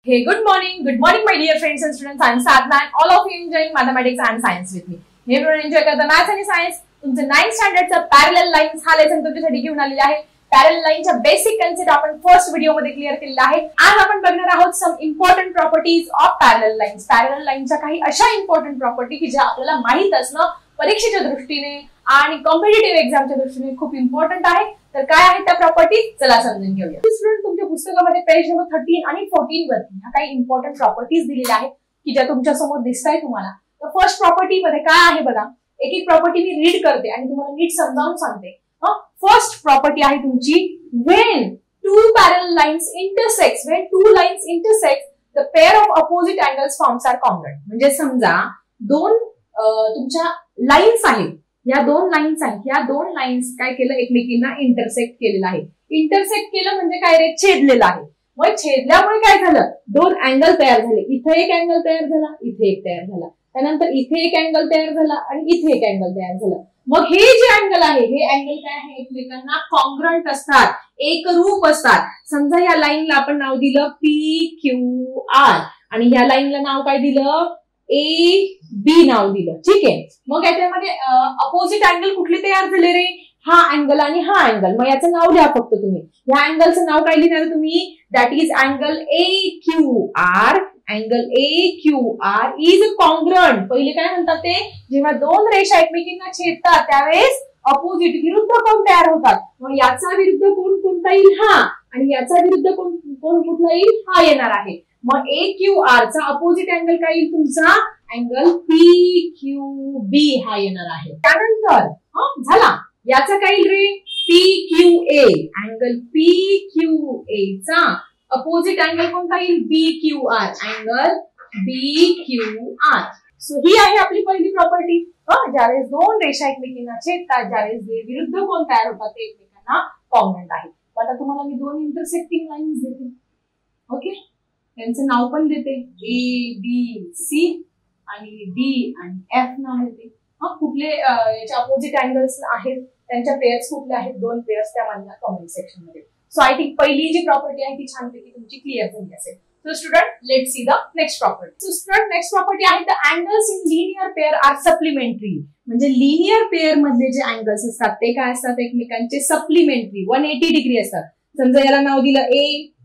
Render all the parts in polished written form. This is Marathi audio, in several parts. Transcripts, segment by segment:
Hey, good morning, my dear friends and students. I'm Sadhna and all of you enjoying mathematics and science with me. हे पण एन्जॉय करता मॅथ्स आणि सायन्स. तुमचं 9th स्टँडर्डचा पॅरलल लाईन्स हा लेसन तुमच्यासाठी घेऊन आलेला आहे. पॅरलल लाईनच्या बेसिक कन्सेप्ट आपण फर्स्ट व्हिडिओ मध्ये क्लिअर केलेला आहे. आज आपण बघणार आहोत some important properties of parallel lines. Parallel लाईनच्या काही अशा इम्पॉर्टंट प्रॉपर्टी की ज्या आपल्याला माहित असणं परीक्षेच्या दृष्टीने आणि कॉम्पिटिटिव्ह एक्झामच्या दृष्टीने खूप इम्पॉर्टंट आहे. तर काय आहे त्या प्रॉपर्टी चला समजून घेऊया. स्टुडंट तुमच्या पुस्तकामध्ये पेज नंबर 13 आणि 14 वरती ह्या काही इम्पॉर्टंट प्रॉपर्टीज दिलेल्या आहेत की ज्या तुमच्या समोर दिसताय तुम्हाला. तर फर्स्ट प्रॉपर्टी मध्ये काय आहे बघा. एक एक प्रॉपर्टी मी रीड करते आणि तुम्हाला नीट समजावून सांगते. फर्स्ट प्रॉपर्टी आहे तुमची when two parallel lines intersect, when two lines intersect the pair of opposite angles forms are congruent. म्हणजे समजा दोन तुमच्या लाईन्स आहेत, या दोन लाईन्स आहेत, या दोन लाईन्स काय केलं एकमेकींना इंटरसेक्ट केलेलं आहे. इंटरसेक्ट केलं म्हणजे काय रे छेदलेलं आहे. मग छेदल्यामुळे काय झालं दोन अँगल तयार झाले. इथे एक अँगल तयार झाला, इथे एक तयार झाला, त्यानंतर इथे एक अँगल तयार झाला आणि इथे एक अँगल तयार झालं. मग हे जे अँगल आहे हे अँगल काय आहे एकमेकांना कॉन्ग्रंट असतात, एकरूप असतात. समजा या लाईनला आपण नाव दिलं PQR आणि या लाईनला नाव काय दिलं AB नाव दिलं. ठीक आहे. मग याच्यामध्ये अपोजिट अँगल कुठले तयार झाले रे हा अँगल आणि हा अँगल. मग याचं नाव लिहा फक्त तुम्ही. या अँगलचं नाव काय लिहिणार तुम्ही that is angle AQR. Angle AQR is congruent. पहिले काय म्हणतात ते जेव्हा दोन रेषा एकमेकींना छेदतात त्यावेळेस अपोजिट विरुद्ध कोण तयार होतात. मग याचा विरुद्ध कोण कोणता येईल हा आणि याचा विरुद्ध कोण कुठला येईल हा येणार आहे. मग AQR चा अपोजिट अँगल काय येईल तुमचा अँगल PQB हा येणार आहे. त्यानंतर झाला याचा काय येईल रे PQA. अँगल PQA चा अपोजिट अँगल कोणता येईल BQR. Angle BQR. सो ही आहे आपली पहिली प्रॉपर्टी. ज्यावेळेस दोन रेषा एकमेकींना छेदतात ज्यावेळेस विरुद्ध कोण तयार होतात ते एकमेकांना कॉन्ग्रंट आहे. आता तुम्हाला मी दोन इंटरसेक्टिंग लाईन्स देते. ओके त्यांचं नाव पण देते ABC आणि D आणि F नाव देते. कुठले याचे अपोजिट अँगल्स आहेत त्यांच्या पेअर्स कुठले आहेत दोन पेअर्स त्या मला कमेंट सेक्शन मध्ये. सो आय थिंक पहिली जी प्रॉपर्टी आहे ती छानपैकी तुमची क्लिअर झाली असेल. So student let see the next property. So student next property आहे the angles in linear pair are supplementary. म्हणजे लिनियर पेअर मधले जे अँगल्स असतात ते काय असतात एकमेकांचे सप्लिमेंटरी 180 डिग्री असतात. समजा याला नाव दिलं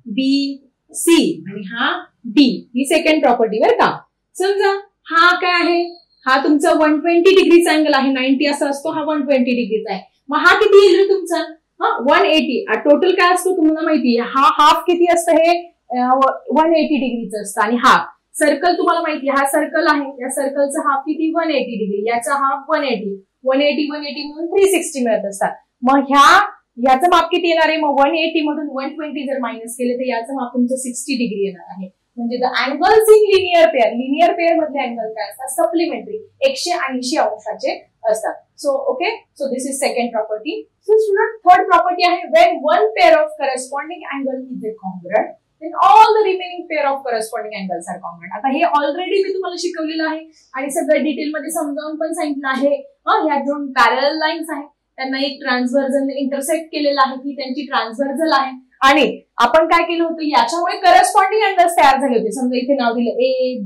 ABC आणि हा D. ही सेकंड प्रॉपर्टी बरं का. समजा हा काय आहे हा तुमचा 120 डिग्रीचा अँगल आहे. 90 असा असतो हा 120 डिग्रीचा आहे. मग हा किती येईल रे तुमचा 180. टोटल काय असतो तुम्हाला माहिती आहे. हा हाफ किती असतं हे 180 डिग्रीचं असतं आणि हाफ सर्कल तुम्हाला माहिती आहे हा सर्कल आहे. या सर्कलचा हाफ किती 180 डिग्री. याचा हाफ 180 म्हणून 360 मिळत असतात. मग याचं माप किती येणार आहे मग 180 मधून 120 जर मायनस केले तर याचं माप तुमचं 60 डिग्री येणार आहे. म्हणजे the angles in linear pair मधले अँगल काय असतात सप्लिमेंटरी 180 अंशाचे असतात. So okay so this is second property. So student third property आहे when one pair of corresponding angle is congruent then all the remaining pair of corresponding angles are congruent. आता हे ऑलरेडी मी तुम्हाला शिकवलेलं आहे आणि सगळं डिटेल मध्ये समजावून पण सांगितलं आहे. ह्या दोन पॅरलल लाईन्स आहेत त्यांना एक ट्रान्सव्हर्जल इंटरसेक्ट केलेलं आहे की त्यांची ट्रान्सव्हर्जल आहे आणि आपण काय केलं होतं याच्यामुळे करस्पॉन्डिंग अँगल्स तयार झाले होते. समजा इथे नाव दिलं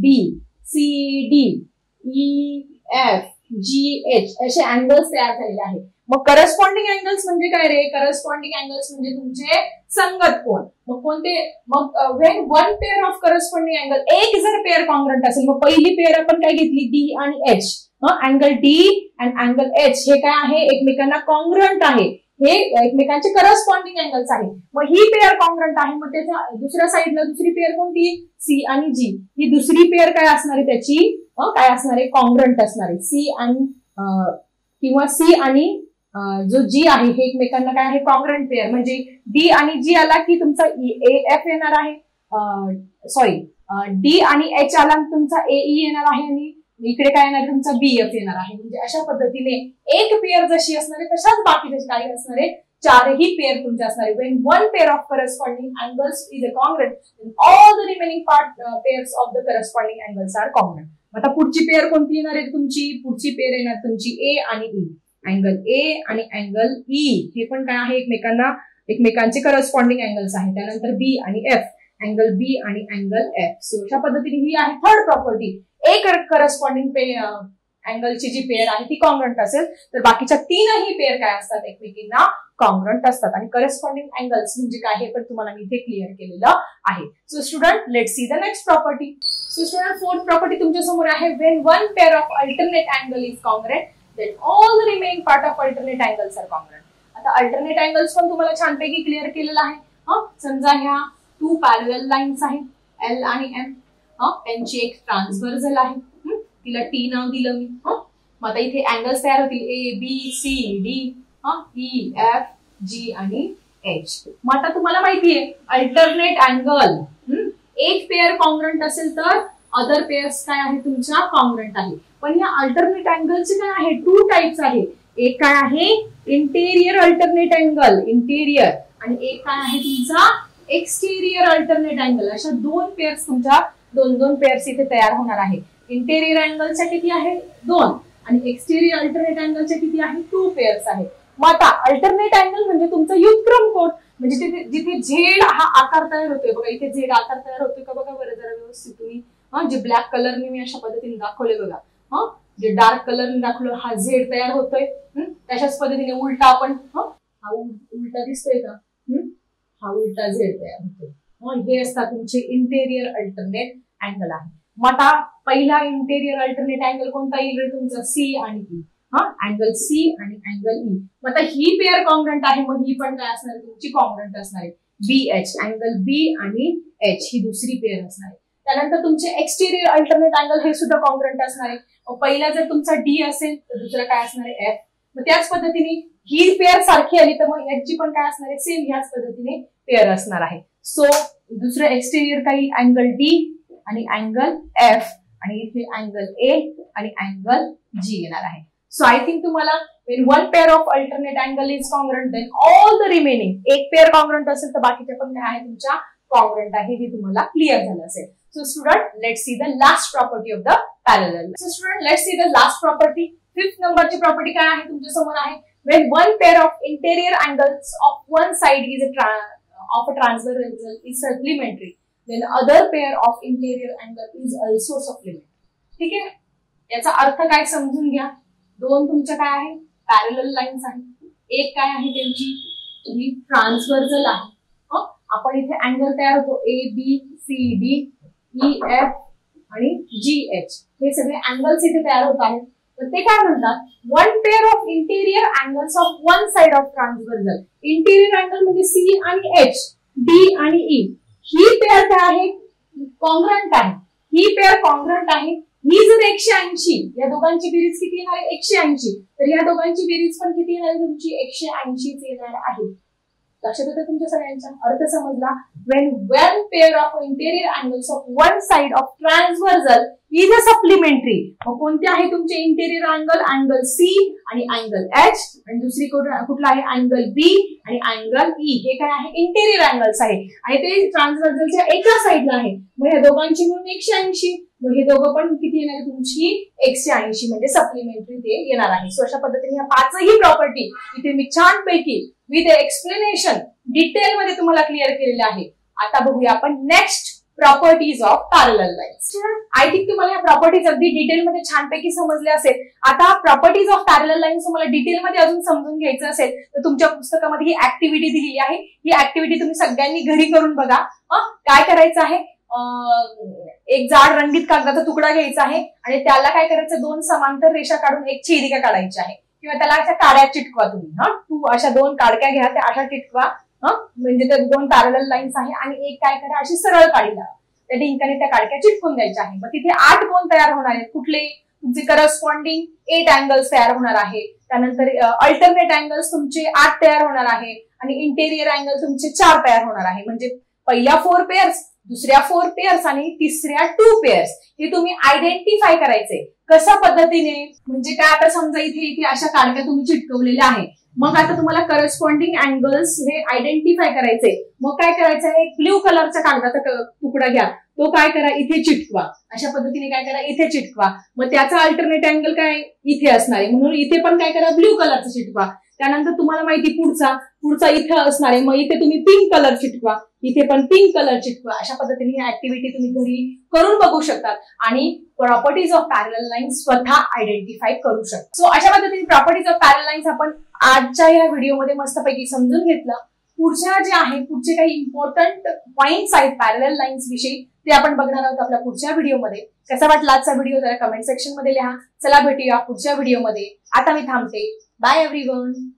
ABCDEFGH असे अँगल्स तयार झालेले आहेत. मग करस्पॉन्डिंग अँगल्स म्हणजे काय रे करस्पॉन्डिंग अँगल्स म्हणजे तुमचे संगत कोण. मग कोणते मग when one pair of corresponding angle एक जर पेअर कॉन्ग्रंट असेल मग पहिली पेअर आपण काय घेतली D आणि H. अँगल D आणि अँगल H हे काय आहे एकमेकांना कॉन्ग्रंट आहे. हे एकमेकांचे करस्पॉन्डिंग अँगल्स आहे. मग ही पेअर कॉन्ग्रंट आहे. मग त्याच्या दुसऱ्या साईडला दुसरी पेअर कोणती C आणि G. ही दुसरी पेअर काय असणार आहे त्याची काय असणार आहे कॉन्ग्रंट असणार आहे. C आणि किंवा C आणि जो G आहे हे एकमेकांना काय आहे कॉन्ग्रंट पेअर. म्हणजे D आणि G आला की तुमचा AF येणार आहे. सॉरी D आणि H आला तुमचा AE येणार आहे आणि इकडे काय येणार तुमचा BF येणार आहे. म्हणजे अशा पद्धतीने एक पेअर जशी असणार आहे तशाच बाकीचे काही असणार आहे चारही पेअर तुमचे असणार आहे. when one pair of corresponding angles is congruent then all the remaining pairs of the corresponding angles are congruent. आता पुढची पेअर कोणती येणार आहे तुमची पुढची पेअर येणार तुमची A आणि E. अँगल A आणि अँगल E हे पण काय आहे एकमेकांचे करस्पॉन्डिंग अँगल्स आहेत. त्यानंतर B आणि F अँगल बी आणि अँगल एफ. सो अशा पद्धतीने ही आहे थर्ड प्रॉपर्टी. एक करस्पॉन्डिंग अँगलची जी पेअर आहे ती कॉन्ग्रंट असेल तर बाकीच्या तीनही पेअर काय असतात एकमेकींना कॉन्ग्रंट असतात. आणि करस्पॉन्डिंग अँगल्स म्हणजे काय हे पण तुम्हाला मी इथे क्लिअर केलेलं आहे. So student let's see the next property. So student fourth property तुमच्या समोर आहे. When one pair of alternate angle is congruent then all the remaining part of alternate angles are congruent. आता अल्टरनेट अँगल्स पण तुम्हाला छानपैकी क्लिअर केलेला आहे. समजा ह्या टू पॅरलल लाईन्स आहेत एल आणि एम. त्यांची एक ट्रान्सव्हर्सल आहे, तिला टी नाव दिलं मी. मग आता इथे अँगल्स तयार होतील A B C D E F G आणि एच. मग आता तुम्हाला माहितीये अल्टरनेट अँगल एक पेअर कॉन्ग्रंट असेल तर अदर पेअर्स काय आहे तुमच्या कॉन्ग्रंट आहे. पण या अल्टरनेट अँगलचे काय आहे टू टाइप्स आहे. एक काय आहे इंटेरियर अल्टरनेट अँगल इंटेरियर आणि एक काय आहे तुमचा एक्सटेरियर अल्टरनेट अँगल. अशा दोन पेअर्स तुमच्या दोन पेअर्स इथे तयार होणार आहे. इंटेरियर अँगलच्या किती आहे 2 आणि एक्सटेरियर अल्टरनेट अँगलच्या किती आहे 2 पेअर्स आहे. मग आता अल्टरनेट अँगल म्हणजे तुमचा व्युत्क्रम कोन म्हणजे जिथे झेड हा आकार तयार होतोय बघा. इथे झेड आकार तयार होतोय का बघा बरं जरा व्यवस्थित तुम्ही. जे ब्लॅक कलरने मी अशा पद्धतीने दाखवले बघा. जे डार्क कलरने दाखवलं हा झेड तयार होतोय. तशाच पद्धतीने उलटा आपण हा उलटा दिसतोय का हा उलटा झेड तयार होतोय. हे असतात तुमचे इंटेरियर अल्टरनेट अँगल आहे. मग आता पहिला इंटेरियर अल्टरनेट अँगल कोणता येईल तुमचा सी आणि ई. अँगल सी आणि अँगल ई. मग आता ही पेअर कॉन्ग्रंट आहे मग ही पण काय असणार तुमची कॉन्ग्रंट असणार आहे. बी एच अँगल बी आणि एच ही दुसरी पेअर असणार आहे. त्यानंतर तुमचे एक्सटेरियर अल्टरनेट अँगल हे सुद्धा कॉन्ग्रंट असणार आहे. पहिला जर तुमचा डी असेल तर दुसरा काय असणार आहे एफ. मग त्याच पद्धतीने ही पेअर सारखी आली तर मग एच ची पण काय असणार आहे सेम ह्याच पद्धतीने पेअर असणार आहे. सो दुसरं एक्सटेरियर काही अँगल डी आणि अँगल एफ आणि इथे अँगल ए आणि अँगल जी येणार आहे. सो आय थिंक तुम्हाला when one pair of alternate angle is congruent then all the remaining एक पेअर कॉन्ग्रंट असेल तर बाकीच्या पण काय आहे तुमच्या कॉन्ग्रंट आहे हे तुम्हाला क्लिअर झालं असेल. So student let's see the last property of the parallel. So student let's see the last property. 5th नंबरची प्रॉपर्टी काय आहे तुमच्या समोर आहे. when one pair of interior angles of one side is of a transversal is supplementary then other pair of interior angle is also supplementary. ठीक आहे. याचा अर्थ काय समजून घ्या. दोन तुमच्या काय आहे पॅरलल लाईन्स आहे. एक काय आहे त्यांची ही ट्रान्सव्हर्सल आहे. आपण इथे अँगल तयार होतो A B C D E F आणि जी एच हे सगळे अँगल्स इथे तयार होत आहेत. तर ते काय म्हणतात one pair of interior angles of one side of transversal. Interior angle म्हणजे सी आणि एच डी आणि ई ही पेअर काय आहे कॉन्ग्रंट आहे. ही पेअर कॉन्ग्रंट आहे. ही जर 180 या दोघांची बेरीज किती येणार आहे 180 तर या दोघांची बेरीज पण किती येणार आहे तुमची 180 येणार आहे. लक्षात येतं तुमच्या सगळ्यांचा अर्थ समजला. when one pair of interior angles of one side of transversal is a supplementary. मग कोणते आहे तुमचे इंटेरियर अँगल अँगल सी आणि अँगल एच आणि दुसरी कुठला आहे अँगल बी आणि अँगल ई. हे काय आहे इंटेरियर अँगल्स आहे आणि ते ट्रान्सव्हर्सलच्या एका साइडला आहे. मग या दोघांची मिळून 180 मग हे दोघं पण किती येणार आहे तुमची 180 म्हणजे सप्लिमेंटरी ते येणार आहे. सो अशा पद्धतीने ह्या 5ही प्रॉपर्टी इथे मी छानपैकी विथ एक्सप्लेनेशन डिटेल मध्ये तुम्हाला क्लिअर केलेले आहे. आता बघूया आपण next properties of parallel lines. I think तुम्हाला ह्या प्रॉपर्टीज अगदी डिटेलमध्ये छानपैकी समजले असेल. आता प्रॉपर्टीज ऑफ पॅरलल लाईन्स तुम्हाला डिटेलमध्ये अजून समजून घ्यायचं असेल तर तुमच्या पुस्तकामध्ये ही ऍक्टिव्हिटी दिलेली आहे. ही ऍक्टिव्हिटी तुम्ही सगळ्यांनी घरी करून बघा. काय करायचं आहे एक जाड रंगीत कागदाचा तुकडा घ्यायचा आहे आणि त्याला काय करायचं 2 समांतर रेषा काढून एक छेदिका काढायची आहे किंवा त्याला अशा काड्या चिटकवा तुम्ही. अशा 2 काडक्या घ्या त्या अशा चिटकवा. म्हणजे त्या 2 पॅरलल लाईन्स आहे आणि एक काय करा अशी सरळ काढी लावा. त्या डिंकाने त्या काडक्या चिटकून द्यायच्या आहे. मग तिथे 8 कोन तयार होणार आहेत. कुठले तुमचे करस्पॉन्डिंग 8 अँगल्स तयार होणार आहे. त्यानंतर अल्टरनेट अँगल्स तुमचे 8 तयार होणार आहे आणि इंटेरियर अँगल तुमचे 4 तयार होणार आहे. म्हणजे पहिल्या 4 पेअर्स दुसऱ्या 4 पेअर्स आणि तिसऱ्या 2 पेअर्स हे तुम्ही आयडेंटिफाय करायचे. कशा पद्धतीने म्हणजे काय आता समजा इथे अशा काडक्या तुम्ही चिटकवलेल्या आहे. मग आता तुम्हाला करस्पॉन्डिंग अँगल्स हे आयडेंटिफाय करायचे. मग काय करायचं आहे एक ब्ल्यू कलरचा कागदाचा तुकडा घ्या. तो काय करा इथे चिटकवा. अशा पद्धतीने काय करा इथे चिटकवा. मग त्याचा अल्टरनेट अँगल काय इथे असणार आहे म्हणून इथे पण काय करा ब्ल्यू कलरचा चिटकवा. त्यानंतर तुम्हाला माहिती पुढचा इथे असणार आहे, मग इथे तुम्ही पिंक कलर चिटकवा, इथे पण पिंक कलर चिटकवा. अशा पद्धतीने ही ऍक्टिव्हिटी तुम्ही घरी करून बघू शकतात आणि प्रॉपर्टीज ऑफ पॅरलल लाईन्स स्वतः आयडेंटिफाय करू शकता. सो अशा पद्धतीने प्रॉपर्टीज ऑफ पॅरलल लाईन्स आपण आजच्या या व्हिडिओमध्ये मस्तपैकी समजून घेतलं. पुढचे काही इम्पॉर्टंट पॉइंट्स आहेत पॅरलल लाईन्स विषयी, ते आपण बघणार आहोत आपल्या पुढच्या व्हिडिओमध्ये. कसा वाटला आजचा व्हिडिओ जरा कमेंट सेक्शन मध्ये लिहा. चला भेटूया पुढच्या व्हिडिओमध्ये. आता मी थांबते. Bye everyone.